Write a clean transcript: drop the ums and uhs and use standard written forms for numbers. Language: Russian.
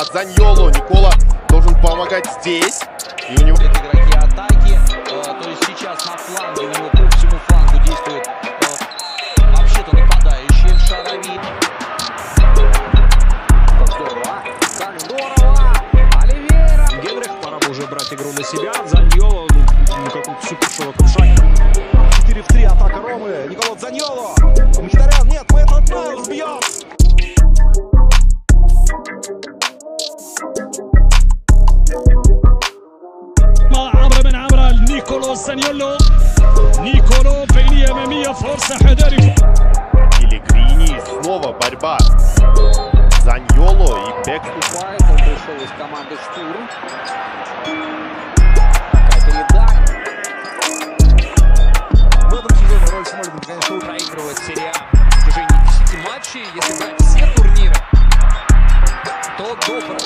от Заньоло. Никола должен помогать здесь. И у него... Игроки атаки. То есть сейчас на фланге у него по всему флангу действует вообще-то нападающий Эль-Шарави. Как здорово! Как здорово! Оливейра! Генрих, пора бы уже брать игру на себя. Заньоло, ну какой-то супер широком шаге. 4 в 3, атака Ромы. Никола Заньоло. Мхитарян, нет, мы этот гол сбьем. عبر من عبر نيكولو زانيولو. نيكولو بينية أمامية فرصة حذارية. Пелегрини, снова борьба. Заньоло и Бек. Он пришел из команды «Штурм». Такая передача. В этом сезоне роль Смолина, конечно, Проигрывает серия в течение 10 матчей. Если брать все турниры, то до